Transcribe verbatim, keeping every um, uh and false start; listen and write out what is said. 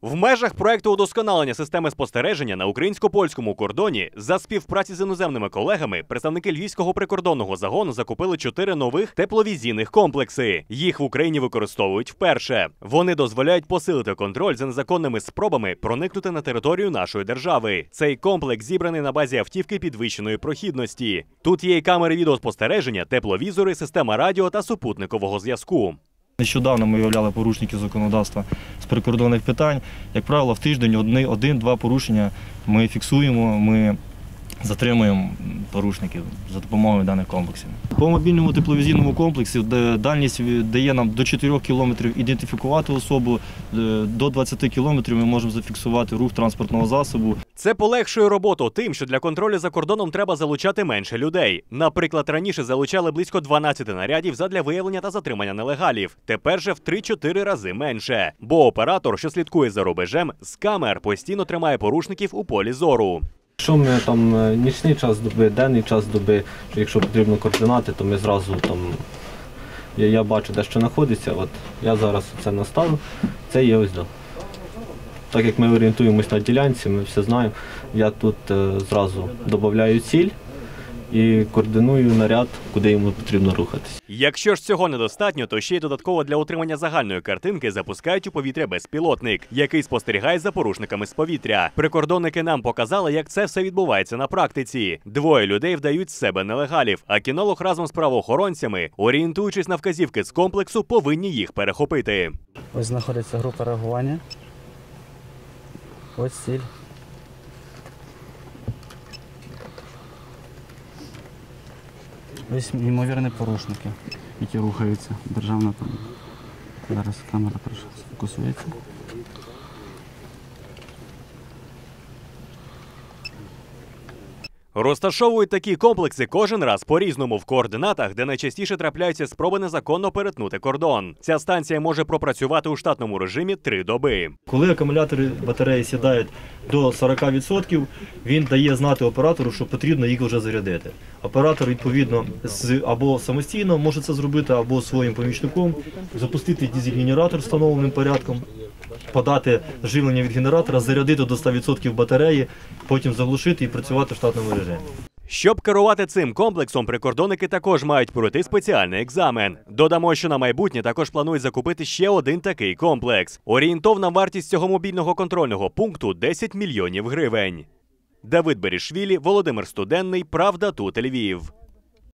В межах проекту удосконалення системи спостереження на українсько-польському кордоні за співпраці з іноземними колегами представники Львівського прикордонного загону закупили чотири нових тепловізійних комплекси. Їх в Україні використовують вперше. Вони дозволяють посилити контроль за незаконними спробами проникнути на територію нашої держави. Цей комплекс зібраний на базі автівки підвищеної прохідності. Тут є і камери відеоспостереження, тепловізори, система радіо та супутникового зв'язку. Нещодавно ми виявляли порушників законодавства з прикордонних питань. Як правило, в тиждень один-два порушення ми фіксуємо, ми затримуємо порушників за допомогою даних комплексів. По мобільному тепловізійному комплексі дальність дає нам до чотирьох кілометрів ідентифікувати особу, до двадцяти кілометрів ми можемо зафіксувати рух транспортного засобу. Це полегшує роботу тим, що для контролю за кордоном треба залучати менше людей. Наприклад, раніше залучали близько дванадцяти нарядів задля виявлення та затримання нелегалів. Тепер же в три-чотири рази менше. Бо оператор, що слідкує за рубежем, з камер постійно тримає порушників у полі зору. Якщо ми там нічний час доби, денний час доби, якщо потрібно координати, то ми зразу там, я, я бачу, де що знаходиться, от я зараз це наставив, це є ось до. Так як ми орієнтуємось на ділянці, ми все знаємо, я тут е, зразу додаю ціль і координую наряд, куди йому потрібно рухатись. Якщо ж цього недостатньо, то ще й додатково для утримання загальної картинки запускають у повітря безпілотник, який спостерігає за порушниками з повітря. Прикордонники нам показали, як це все відбувається на практиці. Двоє людей вдають з себе нелегалів, а кінолог разом з правоохоронцями, орієнтуючись на вказівки з комплексу, повинні їх перехопити. Ось знаходиться група реагування. Ось ціль. Ось ймовірні порушники, які рухаються. Державна там. Зараз камера прошу сфокусується. Розташовують такі комплекси кожен раз по-різному в координатах, де найчастіше трапляються спроби незаконно перетнути кордон. Ця станція може пропрацювати у штатному режимі три доби. Коли акумулятори батареї сідають до сорока відсотків, він дає знати оператору, що потрібно їх вже зарядити. Оператор, відповідно, або самостійно може це зробити, або своїм помічником, запустити дизель-генератор встановленим порядком, подати живлення від генератора, зарядити до ста відсотків батареї, потім заглушити і працювати в штатному режимі. Щоб керувати цим комплексом, прикордонники також мають пройти спеціальний екзамен. Додамо, що на майбутнє також планують закупити ще один такий комплекс. Орієнтовна вартість цього мобільного контрольного пункту – десять мільйонів гривень. Давид Берішвілі, Володимир Студенний, Правда, тут Львів.